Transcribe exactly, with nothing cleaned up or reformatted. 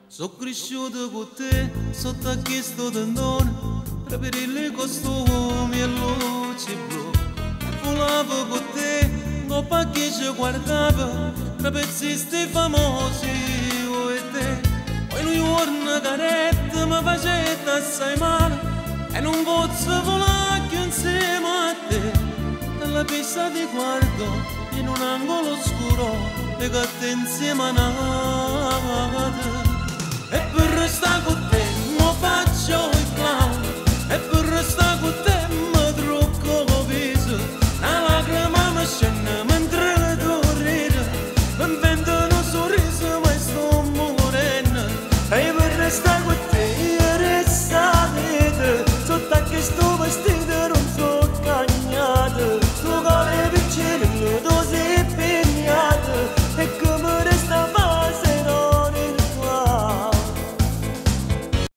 Sono cresciuto con te, sotto a chiesto di dono, preferirli costumi e luci blu. Volavo con te, coppa che ci guardava, tra pezzisti famosi, io e te. Poi un giorno caretta mi faceva assai male, e non posso volare più insieme a te. Nella pista ti guardo, in un angolo oscuro, e che te insieme a nata. E per restare con te mi faccio il clown, e per restare con te mi trucco il viso. Una lacrima mi scende mentre tu ridi, mi invento un sorriso ma sto morendo. E per restare con